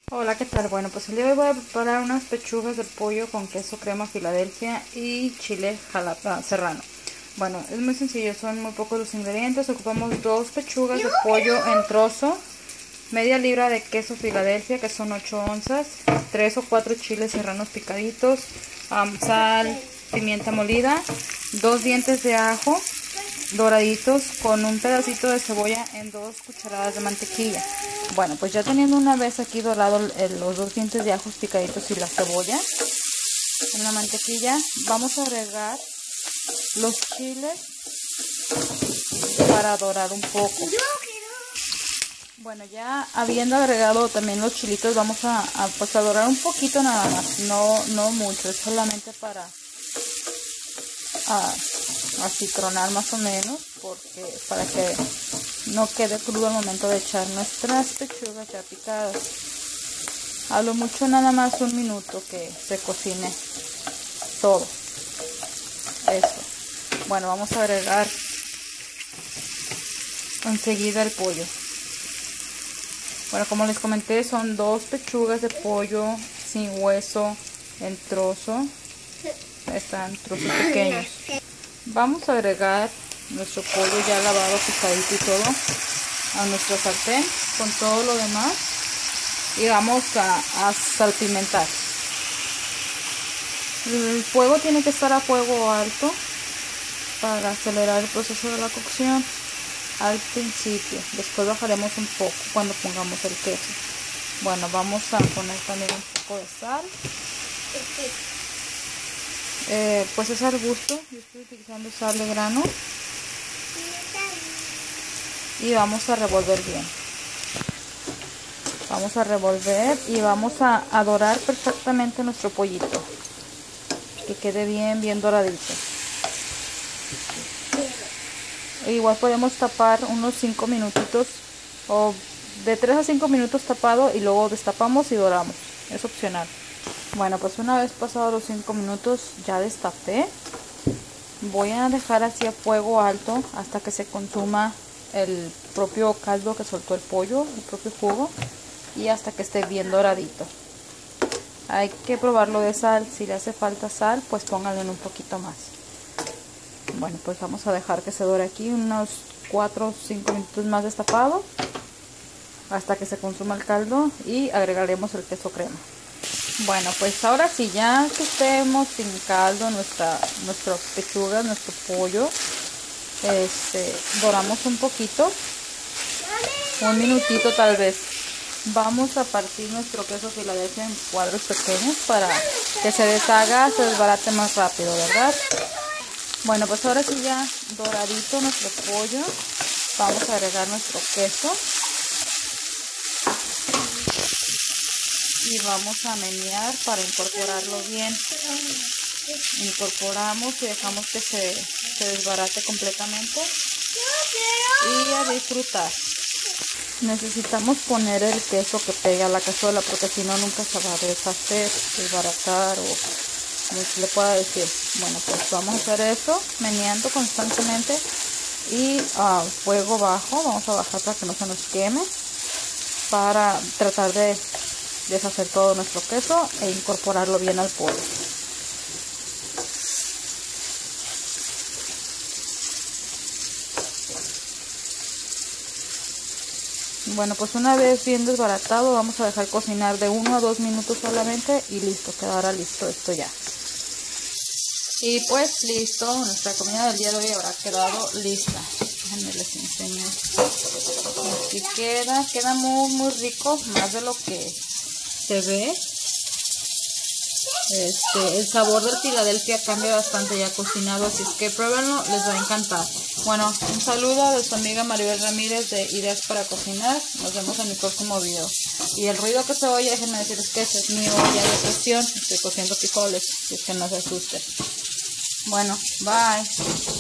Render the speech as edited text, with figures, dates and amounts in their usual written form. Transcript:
Hola, ¿qué tal? Bueno, pues el día de hoy voy a preparar unas pechugas de pollo con queso crema Filadelfia y chile serrano. Bueno, es muy sencillo, son muy pocos los ingredientes. Ocupamos 2 pechugas de pollo en trozo, media libra de queso Filadelfia, que son 8 onzas, 3 o 4 chiles serranos picaditos, sal, pimienta molida, 2 dientes de ajo doraditos con un pedacito de cebolla en 2 cucharadas de mantequilla. Bueno, pues ya teniendo una vez aquí dorado los 2 dientes de ajos picaditos y la cebolla en la mantequilla, vamos a agregar los chiles para dorar un poco. Bueno, ya habiendo agregado también los chilitos, vamos pues a dorar un poquito nada más, no mucho, es solamente para acitronar más o menos, para que no quede crudo al momento de echar nuestras pechugas ya picadas. A lo mucho nada más 1 minuto que se cocine todo eso. Bueno, vamos a agregar enseguida el pollo. Bueno, como les comenté, son 2 pechugas de pollo sin hueso en trozo. Están trozos pequeños. Vamos a agregar nuestro pollo ya lavado, picadito y todo a nuestro sartén con todo lo demás y vamos a salpimentar. El fuego tiene que estar a fuego alto para acelerar el proceso de la cocción al principio. Después bajaremos un poco cuando pongamos el queso. Bueno, vamos a poner también un poco de sal. Pues es al gusto, yo estoy utilizando sal de grano y vamos a revolver bien. Vamos a revolver y vamos a dorar perfectamente nuestro pollito, que quede bien doradito. Igual podemos tapar unos 5 minutitos o de 3 a 5 minutos tapado y luego destapamos y doramos, es opcional. Bueno, pues una vez pasados los 5 minutos ya destapé. Voy a dejar así a fuego alto hasta que se consuma el propio caldo que soltó el pollo, el propio jugo, y hasta que esté bien doradito. Hay que probarlo de sal, si le hace falta sal, pues pónganle un poquito más. Bueno, pues vamos a dejar que se dore aquí unos 4 o 5 minutos más destapado hasta que se consuma el caldo y agregaremos el queso crema. Bueno, pues ahora sí, ya que estemos sin caldo, nuestras pechugas, nuestro pollo, doramos un poquito, 1 minutito tal vez. Vamos a partir nuestro queso Filadelfia en cuadros pequeños para que se deshaga, se desbarate más rápido, ¿verdad? Bueno, pues ahora sí, ya doradito nuestro pollo, vamos a agregar nuestro queso. Y vamos a menear para incorporarlo bien. Incorporamos y dejamos que se desbarate completamente y a disfrutar. Necesitamos poner el queso que pegue a la cazuela porque si no nunca se va a deshacer, desbaratar o como se le pueda decir. Bueno, pues vamos a hacer eso meneando constantemente y a fuego bajo. Vamos a bajar para que no se nos queme, para tratar de deshacer todo nuestro queso e incorporarlo bien al pollo. Bueno, pues una vez bien desbaratado vamos a dejar cocinar de 1 a 2 minutos solamente y listo, quedará listo esto ya. Y pues listo, nuestra comida del día de hoy habrá quedado lista. Déjenme les enseño. Así queda muy rico, más de lo que se ve. El sabor del Filadelfia cambia bastante ya cocinado, así es que pruébenlo, les va a encantar. Bueno, un saludo de su amiga Maribel Ramírez de Ideas para Cocinar. Nos vemos en mi próximo video. Y el ruido que se oye, déjenme decirles que ese es mi olla de presión. Estoy cociendo frijoles, así es que no se asusten. Bueno, bye.